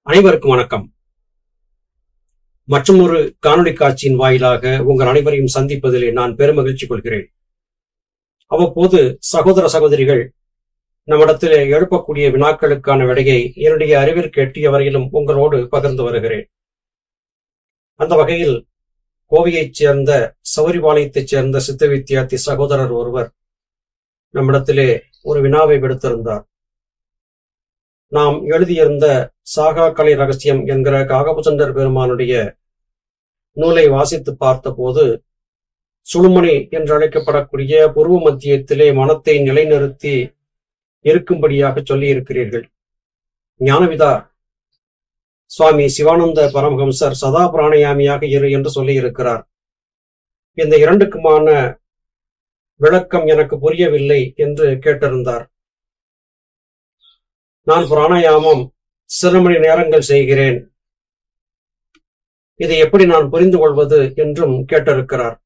அனைவருக்கும் வணக்கம். மற்றும் ஒரு காணொளி காட்சியின் வாயிலாக உங்கள் அனைவரையும் சந்திப்பதிலே நான் பெருமகிழ்ச்சி கொள்கிறேன். அவ்வப்போது சகோதர சகோதரிகள் நம்மிடத்திலே எழுப்பக்கூடிய வினாக்களுக்கான விடையை என்னுடைய அறிவிற்கு எட்டிய வரையிலும் உங்களோடு பகிர்ந்து வருகிறேன். அந்த வகையில் கோவையைச் சேர்ந்த சௌரிபாளையத்தைச் சேர்ந்த சித்த வித்தியார்த்தி சகோதரர் ஒருவர் நம்மிடத்திலே ஒரு வினாவை விடுத்திருந்தார். நாம் எழுதியிருந்த சாகா கலை ரகசியம் என்கிற காகபுசண்டர் பெருமானுடைய நூலை வாசித்து பார்த்தபோது சுழுமணி என்று அழைக்கப்படக்கூடிய பூர்வ மத்தியத்திலே மனத்தை நிலைநிறுத்தி இருக்கும்படியாக சொல்லி இருக்கிறீர்கள். ஞானவிதா சுவாமி சிவானந்த பரமஹம்சர் சதா பிராணயாமியாக இரு என்று சொல்லி இருக்கிறார். இந்த இரண்டுக்குமான விளக்கம் எனக்கு புரியவில்லை என்று கேட்டிருந்தார். நான் பிராணாயாமம் சில மணி நேரங்கள் செய்கிறேன், இதை எப்படி நான் புரிந்து கொள்வது என்றும் கேட்டிருக்கிறார்.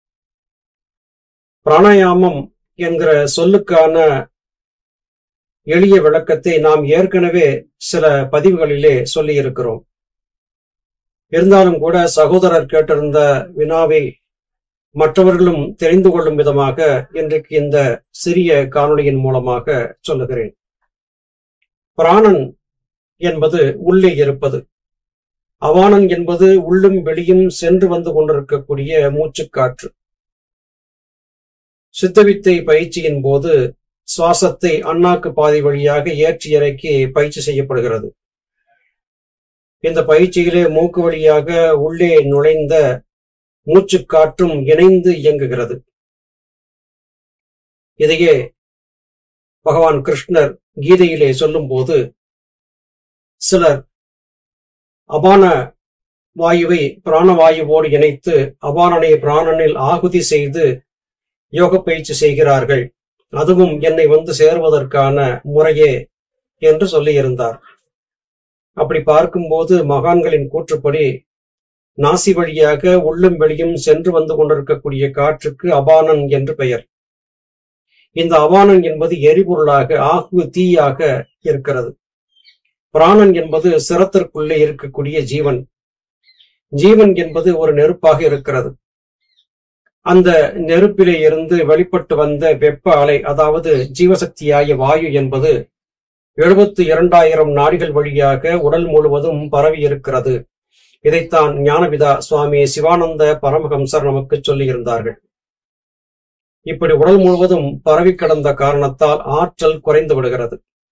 பிராணாயாமம் என்கிற சொல்லுக்கான எளிய விளக்கத்தை நாம் ஏற்கனவே சில பதிவுகளிலே சொல்லி இருக்கிறோம். இருந்தாலும் கூட சகோதரர் கேட்டிருந்த வினாவை மற்றவர்களும் தெரிந்து கொள்ளும் விதமாக இன்றைக்கு இந்த சிறிய காணொளியின் மூலமாக சொல்லுகிறேன். பிராணன் என்பது உள்ளே இருப்பது, அவானன் என்பது உள்ளும் வெளியும் சென்று வந்து கொண்டிருக்கக்கூடிய மூச்சுக்காற்று. சித்தவித்தை பயிற்சியின் போது சுவாசத்தை அண்ணாக்கு பாதை வழியாக ஏற்றி இறக்கி பயிற்சி செய்யப்படுகிறது. இந்த பயிற்சியிலே மூக்கு வழியாக உள்ளே நுழைந்த மூச்சுக்காற்றும் இணைந்து இயங்குகிறது. இதையே பகவான் கிருஷ்ணர் கீதையிலே சொல்லும் போது சிலர் அபான வாயுவை பிராணவாயுவோடு இணைத்து அபானனை பிராணனில் ஆகுதி செய்து யோக பயிற்சி செய்கிறார்கள், அதுவும் என்னை வந்து சேருவதற்கான முறையே என்று சொல்லியிருந்தார். அப்படி பார்க்கும்போது மகான்களின் கூற்றுப்படி நாசி வழியாக உள்ளும் வெளியும் சென்று வந்து கொண்டிருக்கக்கூடிய காற்றுக்கு அபானன் என்று பெயர். இந்த அவானன் என்பது எரிபொருளாக ஆகு தீயாக இருக்கிறது. பிராணன் என்பது சிரத்திற்குள்ளே இருக்கக்கூடிய ஜீவன். ஜீவன் என்பது ஒரு நெருப்பாக இருக்கிறது. அந்த நெருப்பிலே இருந்து வெளிப்பட்டு வந்த வெப்ப அலை, அதாவது ஜீவசக்தியாய வாயு என்பது 72,000 நாடிகள் வழியாக உடல் முழுவதும் பரவி இருக்கிறது. இதைத்தான் ஞானவிதா சுவாமி சிவானந்த பரமஹம்சர் நமக்கு சொல்லியிருந்தார்கள். இப்படி உடல் முழுவதும் பரவி கிடந்த காரணத்தால் ஆற்றல் குறைந்து விடுகிறது.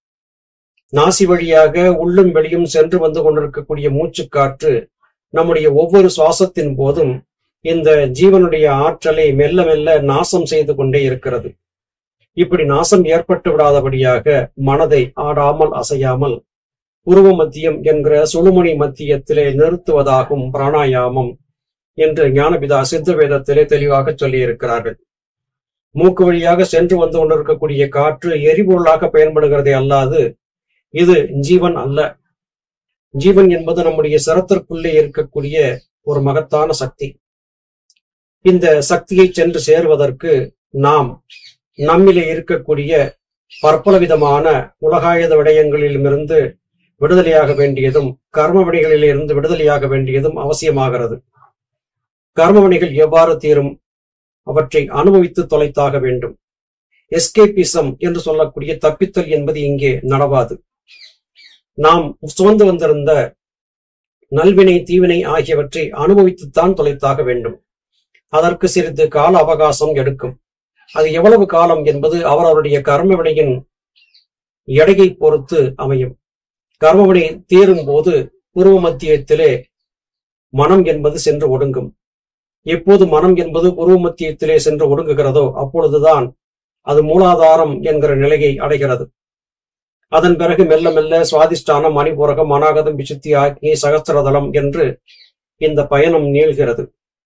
நாசி வழியாக உள்ளும் வெளியும் சென்று வந்து கொண்டிருக்கக்கூடிய மூச்சுக்காற்று நம்முடைய ஒவ்வொரு சுவாசத்தின் போதும் இந்த ஜீவனுடைய ஆற்றலை மெல்ல மெல்ல நாசம் செய்து கொண்டே இருக்கிறது. இப்படி நாசம் ஏற்பட்டு விடாதபடியாக மனதை ஆடாமல் அசையாமல் உருவ மத்தியம் என்கிற சுழுமணி மத்தியத்திலே நிறுத்துவதாகும் பிராணாயாமம் என்று ஞானபிதா சித்த வேதத்திலே தெளிவாக சொல்லியிருக்கிறார்கள். மூக்கு வழியாக சென்று வந்து கொண்டிருக்கக்கூடிய காற்று எரிபொருளாக பயன்படுகிறதே அல்லாது இது ஜீவன் அல்ல. ஜீவன் என்பது நம்முடைய சிரத்திற்குள்ளே இருக்கக்கூடிய ஒரு மகத்தான சக்தி. இந்த சக்தியை சென்று சேருவதற்கு நாம் நம்மிலே இருக்கக்கூடிய பற்பல விதமான உலகாயத விடயங்களிலுமிருந்து விடுதலையாக வேண்டியதும் கர்ம வினைகளிலிருந்து விடுதலையாக வேண்டியதும் அவசியமாகிறது. கர்ம வினைகள் எவ்வாறு தீரும்? அவற்றை அனுபவித்து தொலைத்தாக வேண்டும். எஸ்கேபிசம் என்று சொல்லக்கூடிய தப்பித்தல் என்பது இங்கே நடவாது. நாம் சுமந்து வந்திருந்த நல்வினை தீவினை ஆகியவற்றை அனுபவித்துத்தான் தொலைத்தாக வேண்டும். அதற்கு சிறிது கால அவகாசம் எடுக்கும். அது எவ்வளவு காலம் என்பது அவரவருடைய கர்ம வினையின் எடையை பொறுத்து அமையும். கர்மவினை தீரும் போது பூர்வ மத்தியத்திலே மனம் என்பது சென்று ஒடுங்கும். எப்போது மனம் என்பது பூர்வ மத்தியத்திலே சென்று ஒடுங்குகிறதோ அப்பொழுதுதான் அது மூலாதாரம் என்கிற நிலையை அடைகிறது. அதன் பிறகு மெல்ல மெல்ல சுவாதிஷ்டானம், மணிபூரகம், அநாகதம், விசுத்தி, ஆக்னி, சகஸ்திரதலம் என்று இந்த பயணம் நீள்கிறது.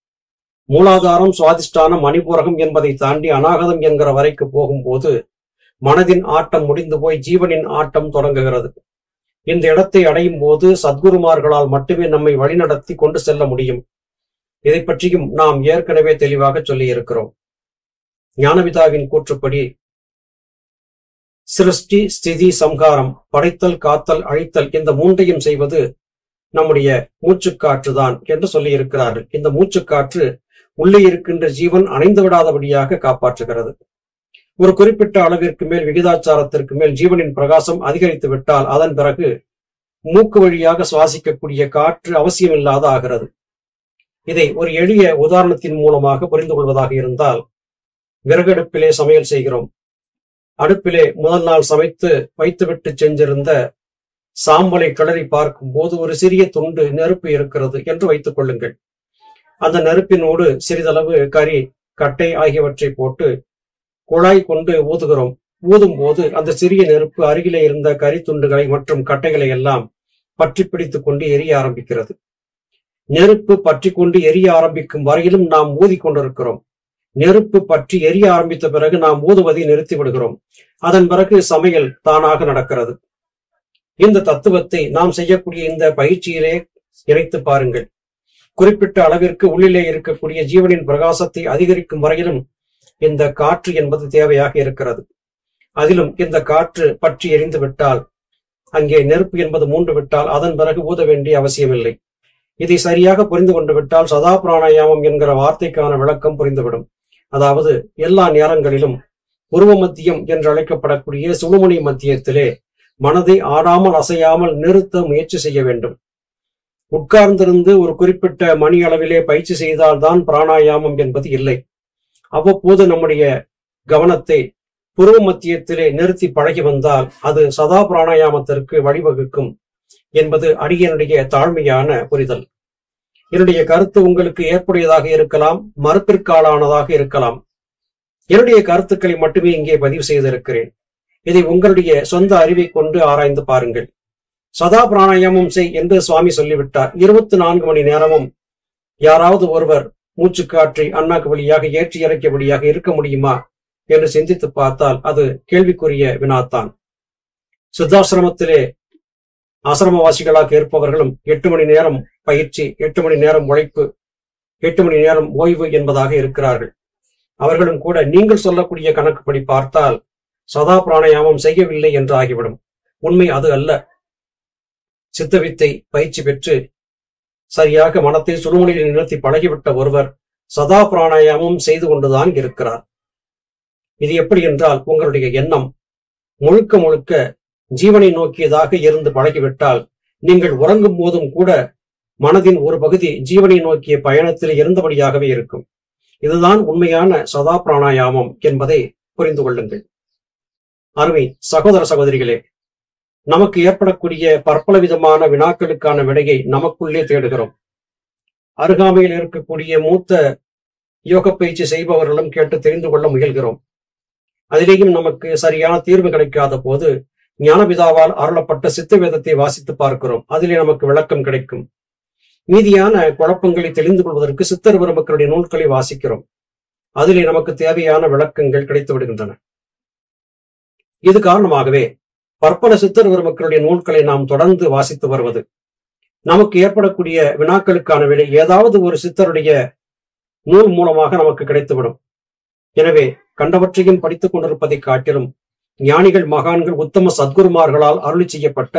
மூலாதாரம், சுவாதிஷ்டானம், மணிபூரகம் என்பதை தாண்டி அநாகதம் என்கிற வரைக்கு போகும்போது மனதின் ஆட்டம் முடிந்து போய் ஜீவனின் ஆட்டம் தொடங்குகிறது. இந்த இடத்தை அடையும் போது சத்குருமார்களால் மட்டுமே நம்மை வழிநடத்தி கொண்டு செல்ல முடியும். இதை பற்றியும் நாம் ஏற்கனவே தெளிவாக சொல்லி இருக்கிறோம். ஞானவிதாவின் கூற்றுப்படி சிருஷ்டி, ஸ்திதி, சம்ஹாரம், படைத்தல், காத்தல், அழித்தல் இந்த மூன்றையும் செய்வது நம்முடைய மூச்சுக்காற்று தான் என்று சொல்லி இருக்கிறார்கள். இந்த மூச்சுக்காற்று உள்ளே இருக்கின்ற ஜீவன் அணைந்து விடாதபடியாக காப்பாற்றுகிறது. ஒரு குறிப்பிட்ட அளவிற்கு மேல், விகிதாச்சாரத்திற்கு மேல் ஜீவனின் பிரகாசம் அதிகரித்து விட்டால் அதன் பிறகு மூக்கு வழியாக சுவாசிக்கக்கூடிய காற்று அவசியமில்லாத ஆகிறது. இதை ஒரு எளிய உதாரணத்தின் மூலமாக புரிந்து கொள்வதாக இருந்தால், விறகடுப்பிலே சமையல் செய்கிறோம். அடுப்பிலே முதல் நாள் சமைத்து வைத்துவிட்டு சென்றிருந்த சாம்பலை கிளறி பார்க்கும் போது ஒரு சிறிய துண்டு நெருப்பு இருக்கிறது என்று வைத்துக் கொள்ளுங்கள். அந்த நெருப்பினோடு சிறிதளவு கறி, கட்டை ஆகியவற்றை போட்டு குழாய் கொண்டு ஊதுகிறோம். ஊதும் போது அந்த சிறிய நெருப்பு அருகிலே இருந்த கறி துண்டுகளை மற்றும் கட்டைகளை எல்லாம் பற்றி பிடித்துக் கொண்டு எரிய ஆரம்பிக்கிறது. நெருப்பு பற்றி கொண்டு எரிய ஆரம்பிக்கும் வரையிலும் நாம் ஊதிக் கொண்டிருக்கிறோம். நெருப்பு பற்றி எரிய ஆரம்பித்த பிறகு நாம் ஊதுவதை நிறுத்தி விடுகிறோம். அதன் பிறகு சமையல் தானாக நடக்கிறது. இந்த தத்துவத்தை நாம் செய்யக்கூடிய இந்த பயிற்சியிலே இணைத்து பாருங்கள். குறிப்பிட்ட அளவிற்கு உள்ளிலே இருக்கக்கூடிய ஜீவனின் பிரகாசத்தை அதிகரிக்கும் வரையிலும் இந்த காற்று என்பது தேவையாக இருக்கிறது. அதிலும் இந்த காற்று பற்றி எரிந்து விட்டால், அங்கே நெருப்பு என்பது மூண்டு விட்டால் அதன் பிறகு ஊத வேண்டிய அவசியமில்லை. இதை சரியாக புரிந்து கொண்டு விட்டால் சதா பிராணாயாமம் என்கிற வார்த்தைக்கான விளக்கம் புரிந்துவிடும். அதாவது எல்லா நேரங்களிலும் உருவ மத்தியம் என்று அழைக்கப்படக்கூடிய சுழுமுனை மத்தியத்திலே மனதை ஆடாமல் அசையாமல் நிறுத்த முயற்சி செய்ய வேண்டும். உட்கார்ந்திருந்து ஒரு குறிப்பிட்ட மணி அளவிலே பயிற்சி செய்தால்தான் பிராணாயாமம் என்பது இல்லை. அவ்வப்போது நம்முடைய கவனத்தை புருவ மத்தியத்திலே நிறுத்தி பழகி வந்தால் அது சதா பிராணாயாமத்திற்கு வழிவகுக்கும் என்பது அடியனுடைய தாழ்மையான புரிதல். என்னுடைய கருத்து உங்களுக்கு ஏற்புடையதாக இருக்கலாம், மறுப்பிற்காலானதாக இருக்கலாம். என்னுடைய கருத்துக்களை மட்டுமே இங்கே பதிவு செய்திருக்கிறேன். இதை உங்களுடைய சொந்த அறிவை கொண்டு ஆராய்ந்து பாருங்கள். சதா பிராணாயாமம் செய் என்று சுவாமி சொல்லிவிட்டார். 24 மணி நேரமும் யாராவது ஒருவர் மூச்சுக்காற்றை அண்ணாக்கு வழியாக ஏற்றி இறக்கியபடியாக இருக்க முடியுமா என்று சிந்தித்து பார்த்தால் அது கேள்விக்குரிய வினாத்தான். சித்தாசிரமத்திலே ஆசிரமவாசிகளாக இருப்பவர்களும் 8 மணி நேரம் பயிற்சி, 8 மணி நேரம் உழைப்பு, 8 மணி நேரம் ஓய்வு என்பதாக இருக்கிறார்கள். அவர்களும் கூட நீங்கள் சொல்லக்கூடிய கணக்குப்படி பார்த்தால் சதா பிராணாயாமம் செய்யவில்லை என்று ஆகிவிடும். உண்மை அது அல்ல. சித்தவித்தை பயிற்சி பெற்று சரியாக மனத்தை சுடுமுனையில் நிறுத்தி பழகிவிட்ட ஒருவர் சதா பிராணாயாமம் செய்து கொண்டுதான் இருக்கிறார். இது எப்படி என்றால், உங்களுடைய எண்ணம் முழுக்க முழுக்க ஜீவனை நோக்கியதாக இருந்து பழகிவிட்டால் நீங்கள் உறங்கும் போதும் கூட மனதின் ஒரு பகுதி ஜீவனை நோக்கிய பயணத்தில் இருந்தபடியாகவே இருக்கும். இதுதான் உண்மையான சதா பிராணாயாமம் என்பதை புரிந்து கொள்ளுங்கள். அருமை சகோதர சகோதரிகளே, நமக்கு ஏற்படக்கூடிய பற்பல விதமான வினாக்களுக்கான விடையை நமக்குள்ளே தேடுகிறோம். அருகாமையில் இருக்கக்கூடிய மூத்த யோக பயிற்சி செய்பவர்களும் கேட்டு தெரிந்து கொள்ள முயல்கிறோம். அதிலேயும் நமக்கு சரியான தீர்வு கிடைக்காத போது ஞானபிதாவால் அருளப்பட்ட சித்த வேதத்தை வாசித்து பார்க்கிறோம். அதிலே நமக்கு விளக்கம் கிடைக்கும். மீதியான குழப்பங்களை தெளிந்து கொள்வதற்கு சித்தர் பெருமக்களுடைய நூல்களை வாசிக்கிறோம். அதிலே நமக்கு தேவையான விளக்கங்கள் கிடைத்து விடுகின்றன. இது காரணமாகவே பற்பல சித்தர் பெருமக்களுடைய நூல்களை நாம் தொடர்ந்து வாசித்து வருவது. நமக்கு ஏற்படக்கூடிய வினாக்களுக்கான விடை ஏதாவது ஒரு சித்தருடைய நூல் மூலமாக நமக்கு கிடைத்துவிடும். எனவே கண்டவற்றையும் படித்துக் கொண்டிருப்பதை காட்டிலும் ஞானிகள், மகான்கள், உத்தம சத்குருமார்களால் அருளி செய்யப்பட்ட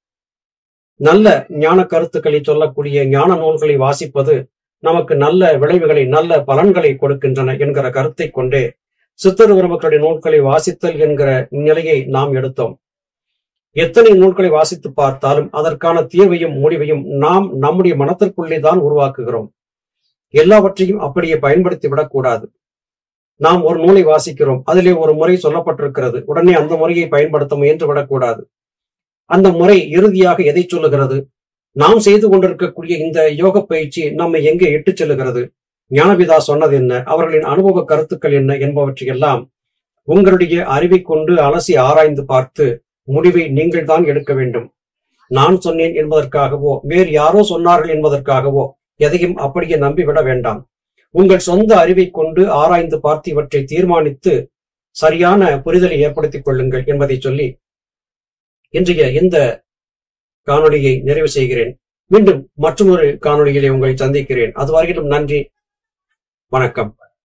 நல்ல ஞான கருத்துக்களை சொல்லக்கூடிய ஞான நூல்களை வாசிப்பது நமக்கு நல்ல விளைவுகளை, நல்ல பலன்களை கொடுக்கின்றன என்கிற கருத்தை கொண்டே சித்தர் பெருமக்களுடைய நூல்களை வாசித்தல் என்கிற நிலையை நாம் எடுத்தோம். எத்தனை நூல்களை வாசித்து பார்த்தாலும் அதற்கான தீர்வையும் முடிவையும் நாம் நம்முடைய மனத்திற்குள்ளே தான் உருவாக்குகிறோம். எல்லாவற்றையும் அப்படியே பயன்படுத்தி விடக்கூடாது. நாம் ஒரு நூலை வாசிக்கிறோம், அதிலே ஒரு முறை சொல்லப்பட்டிருக்கிறது, உடனே அந்த முறையை பயன்படுத்த முயன்று விடக்கூடாது. அந்த முறை இறுதியாக எதை சொல்லுகிறது? நாம் செய்து கொண்டிருக்கக்கூடிய இந்த யோக பயிற்சி நம்மை எங்கே இட்டுச் செல்லுகிறது? ஞானபிதா சொன்னது என்ன? அவர்களின் அனுபவ கருத்துக்கள் என்ன என்பவற்றையெல்லாம் உங்களுடைய அறிவை கொண்டு அலசி ஆராய்ந்து பார்த்து முடிவை நீங்கள் தான் எடுக்க வேண்டும். நான் சொன்னேன் என்பதற்காகவோ வேறு யாரோ சொன்னார்கள் என்பதற்காகவோ எதையும் அப்படியே நம்பிவிட வேண்டாம். உங்கள் சொந்த அறிவை கொண்டு ஆராய்ந்து பார்த்து இவற்றை தீர்மானித்து சரியான புரிதலை ஏற்படுத்திக் கொள்ளுங்கள் என்பதை சொல்லி இன்றைய இந்த காணொளியை நிறைவு செய்கிறேன். மீண்டும் மற்றொரு காணொளியிலே உங்களை சந்திக்கிறேன். அதுவரையிலும் நன்றி, வணக்கம்.